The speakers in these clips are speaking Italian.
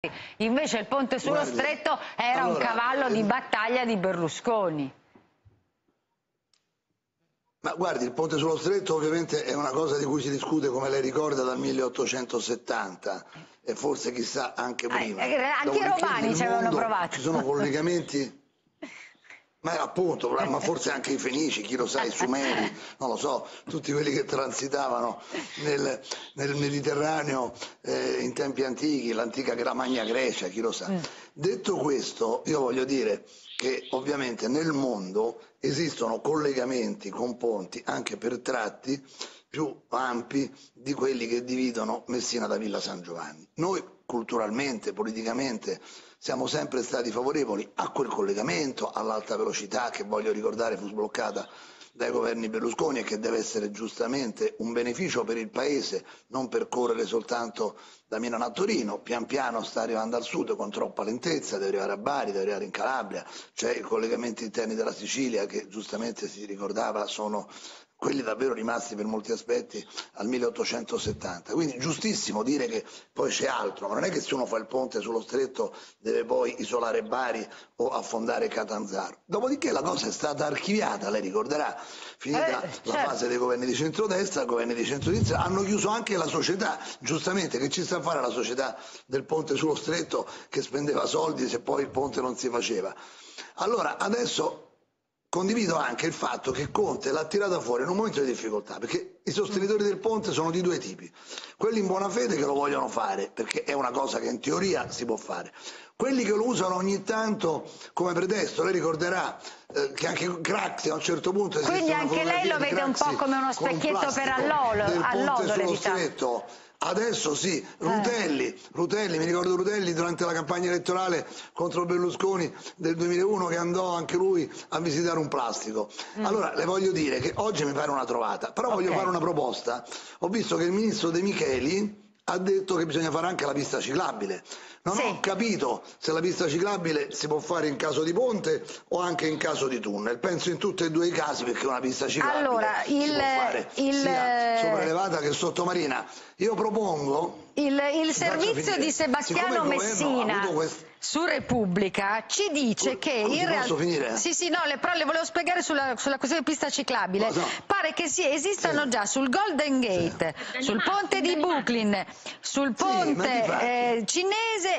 Invece il ponte sullo Stretto era un cavallo di battaglia di Berlusconi. Ma guardi, il ponte sullo Stretto ovviamente è una cosa di cui si discute, come lei ricorda, dal 1870 e forse chissà anche prima. Anche i romani ci avevano provato. Ci sono collegamenti, ma appunto, ma forse anche i Fenici, chi lo sa, i Sumeri, non lo so, tutti quelli che transitavano nel Mediterraneo in tempi antichi, l'antica Magna Grecia, chi lo sa. Detto questo, io voglio dire che ovviamente nel mondo esistono collegamenti con ponti anche per tratti più ampi di quelli che dividono Messina da Villa San Giovanni. Noi culturalmente, politicamente siamo sempre stati favorevoli a quel collegamento, all'alta velocità che, voglio ricordare, fu sbloccata dai governi Berlusconi e che deve essere giustamente un beneficio per il Paese, non percorrere soltanto da Milano a Torino, pian piano sta arrivando al sud con troppa lentezza, deve arrivare a Bari, deve arrivare in Calabria, c'è i collegamenti interni della Sicilia che giustamente si ricordava sono quelli davvero rimasti per molti aspetti al 1870. Quindi giustissimo dire che poi c'è altro, ma non è che se uno fa il ponte sullo Stretto deve poi isolare Bari o affondare Catanzaro. Dopodiché la cosa è stata archiviata, lei ricorderà, finita la fase dei governi di centrodestra, governi di centrodestra hanno chiuso anche la società, giustamente, che ci sta a fare la società del ponte sullo Stretto che spendeva soldi se poi il ponte non si faceva. Allora adesso condivido anche il fatto che Conte l'ha tirata fuori in un momento di difficoltà, perché i sostenitori del ponte sono di due tipi: quelli in buona fede che lo vogliono fare, perché è una cosa che in teoria si può fare, quelli che lo usano ogni tanto come pretesto. Lei ricorderà che anche Craxi a un certo punto esiste. Quindi anche lei lo vede un po' come uno specchietto per all'odole, diciamo. Adesso sì, Rutelli, mi ricordo Rutelli durante la campagna elettorale contro Berlusconi del 2001 che andò anche lui a visitare un plastico. Allora le voglio dire che oggi mi pare una trovata, però voglio fare una proposta. Ho visto che il ministro De Micheli ha detto che bisogna fare anche la pista ciclabile. Non ho capito se la pista ciclabile si può fare in caso di ponte o anche in caso di tunnel. Penso in tutti e due i casi, perché una pista ciclabile si può fare sia sopraelevata che sottomarina. Io propongo il servizio di Sebastiano Messina su Repubblica ci dice che in realtà però le volevo spiegare sulla questione di pista ciclabile. Pare che esistano già sul Golden Gate, sul ponte di Brooklyn, sul ponte cinese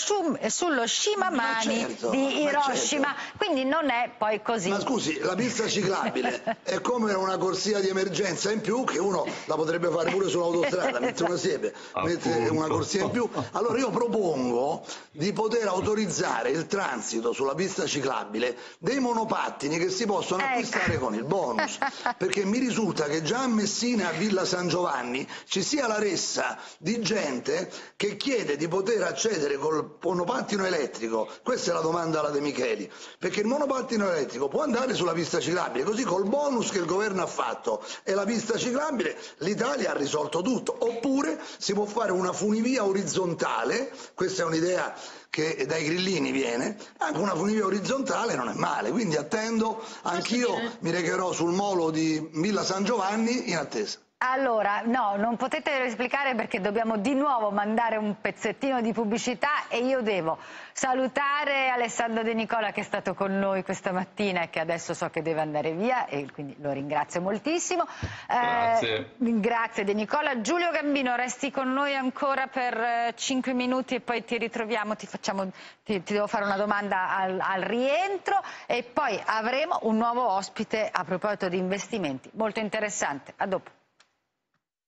e sullo Shimamani di Hiroshima, quindi non è poi così. Ma scusi, la pista ciclabile è come una corsia di emergenza in più che uno la potrebbe fare pure sull'autostrada, mette una siepe, mette una corsia in più. Allora io propongo di poter autorizzare il transito sulla pista ciclabile dei monopattini che si possono acquistare con il bonus, perché mi risulta che già a Messina e a Villa San Giovanni ci sia la ressa di gente che chiede di poter accedere col monopattino elettrico. Questa è la domanda alla De Micheli, perché il monopattino elettrico può andare sulla pista ciclabile, così col bonus che il governo ha fatto e la pista ciclabile l'Italia ha risolto tutto. Oppure si può fare una funivia orizzontale, questa è un'idea che dai grillini viene, anche una funivia orizzontale non è male, quindi attendo, anch'io mi recherò sul molo di Villa San Giovanni in attesa. Allora, no, non potete esplicare perché dobbiamo di nuovo mandare un pezzettino di pubblicità e io devo salutare Alessandro De Nicola che è stato con noi questa mattina e che adesso so che deve andare via e quindi lo ringrazio moltissimo. Grazie. Grazie De Nicola. Giulio Gambino, resti con noi ancora per 5 minuti e poi ti ritroviamo, ti devo fare una domanda al rientro e poi avremo un nuovo ospite a proposito di investimenti molto interessante. A dopo.